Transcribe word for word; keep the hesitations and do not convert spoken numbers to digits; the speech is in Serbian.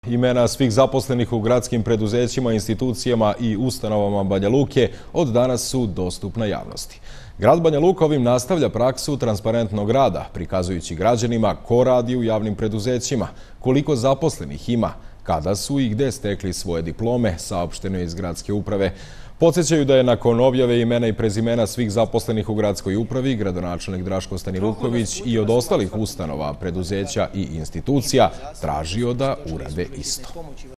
Imena svih zaposlenih u gradskim preduzećima, institucijama i ustanovama Banja Luke od danas su dostupna javnosti. Grad Banja Luka ovim nastavlja praksu transparentnog rada, prikazujući građanima ko radi u javnim preduzećima, koliko zaposlenih ima, kada su i gde stekli svoje diplome, saopšteno je iz gradske uprave. Podsjećaju da je nakon objave imena i prezimena svih zaposlenih u gradskoj upravi, gradonačelnik Draško Staniruković i od ostalih ustanova, preduzeća i institucija tražio da urade isto.